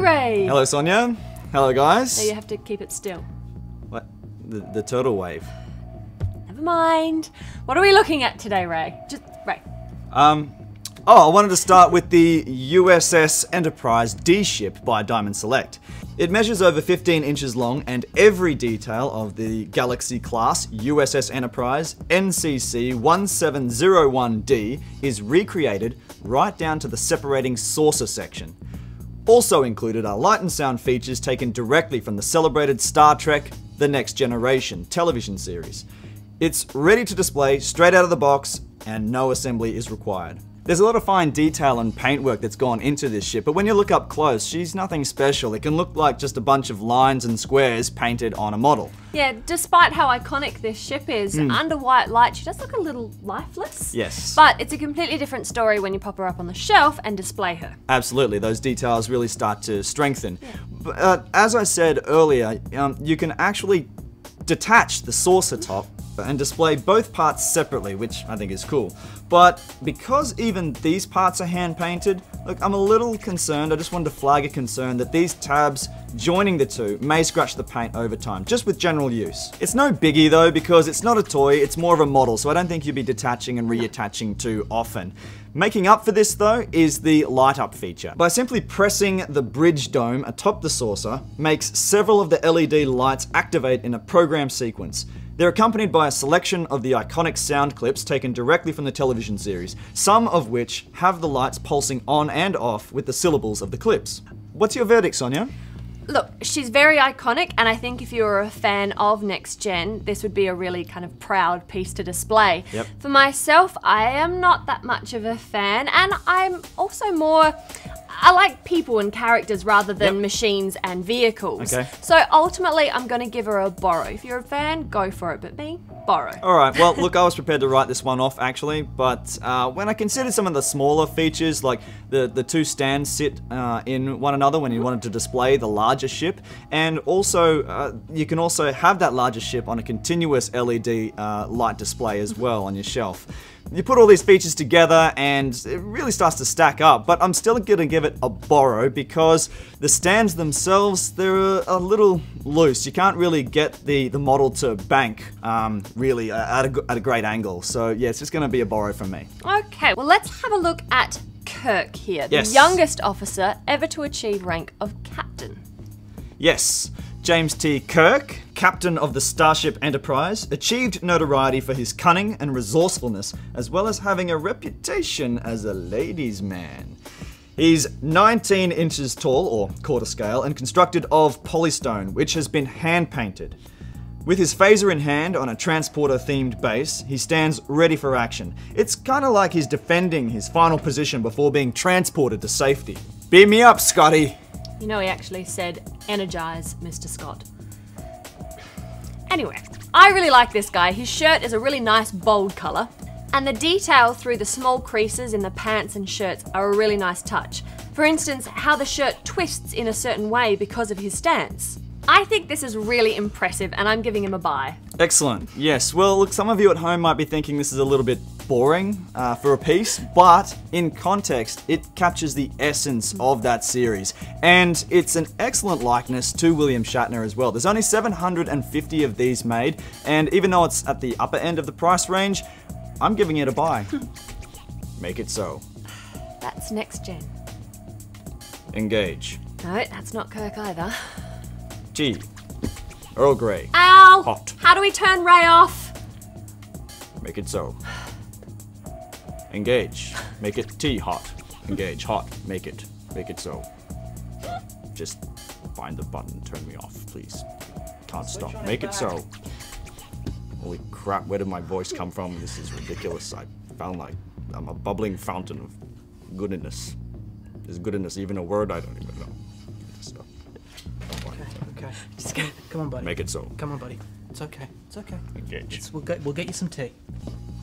Hello, Ray. Hello, Sonia. Hello, guys. No, you have to keep it still. What? The turtle wave. Never mind. What are we looking at today, Ray? Just Ray. I wanted to start with the USS Enterprise D ship by Diamond Select. It measures over 15 inches long, and every detail of the Galaxy class USS Enterprise NCC 1701D is recreated right down to the separating saucer section. Also included are light and sound features taken directly from the celebrated Star Trek The Next Generation television series. It's ready to display straight out of the box, and no assembly is required. There's a lot of fine detail and paintwork that's gone into this ship, but when you look up close, she's nothing special. It can look like just a bunch of lines and squares painted on a model. Yeah, despite how iconic this ship is, under white light she does look a little lifeless. Yes. But it's a completely different story when you pop her up on the shelf and display her. Absolutely, those details really start to strengthen. Yeah. But as I said earlier, you can actually detach the saucer top and display both parts separately, which I think is cool. But because even these parts are hand painted, look, I'm a little concerned. I just wanted to flag a concern that these tabs joining the two may scratch the paint over time, just with general use. It's no biggie though, because it's not a toy, it's more of a model, so I don't think you'll be detaching and reattaching too often. Making up for this though is the light up feature. By simply pressing the bridge dome atop the saucer makes several of the LED lights activate in a programmed sequence. They're accompanied by a selection of the iconic sound clips taken directly from the television series, some of which have the lights pulsing on and off with the syllables of the clips. What's your verdict, Sonia? Look, she's very iconic, and I think if you're a fan of Next Gen, this would be a really kind of proud piece to display. Yep. For myself, I am not that much of a fan, and I'm also more... I like people and characters rather than machines and vehicles. Okay. So ultimately, I'm going to give her a borrow. If you're a fan, go for it, but me, borrow. Alright, well look, I was prepared to write this one off actually, but when I considered some of the smaller features, like the two stands sit in one another when you wanted to display the larger ship, and also you can also have that larger ship on a continuous LED light display as well on your shelf. You put all these features together and it really starts to stack up, but I'm still going to give it a borrow because the stands themselves, they're a little loose. You can't really get the model to bank really at a great angle. So yeah, it's just going to be a borrow from me. Okay, well let's have a look at Kirk here, the Yes. youngest officer ever to achieve rank of captain. Yes, James T. Kirk, captain of the Starship Enterprise, achieved notoriety for his cunning and resourcefulness, as well as having a reputation as a ladies' man. He's 19 inches tall, or quarter scale, and constructed of polystone, which has been hand-painted. With his phaser in hand on a transporter-themed base, he stands ready for action. It's kind of like he's defending his final position before being transported to safety. Beam me up, Scotty! You know, he actually said, "Energize, Mr. Scott." Anyway, I really like this guy. His shirt is a really nice bold colour, and the detail through the small creases in the pants and shirts are a really nice touch. For instance, how the shirt twists in a certain way because of his stance. I think this is really impressive, and I'm giving him a buy. Excellent. Yes. Well, look, some of you at home might be thinking this is a little bit boring for a piece, but in context, it captures the essence of that series. And it's an excellent likeness to William Shatner as well. There's only 750 of these made, and even though it's at the upper end of the price range, I'm giving it a buy. Make it so. That's Next Gen. Engage. No, that's not Kirk either. G. Earl Grey. Ow! Hot. How do we turn Ray off? Make it so. Engage. Make it T hot. Engage. Hot. Make it. Make it so. Just find the button. Turn me off, please. Can't stop. Make it so. Holy crap, where did my voice come from? This is ridiculous. I found like I'm a bubbling fountain of goodness. Is goodness even a word? I don't even know. Stop. Okay. Just go. Come on, buddy. Make it so. Come on, buddy. It's okay. It's okay. Engage. We'll get you some tea.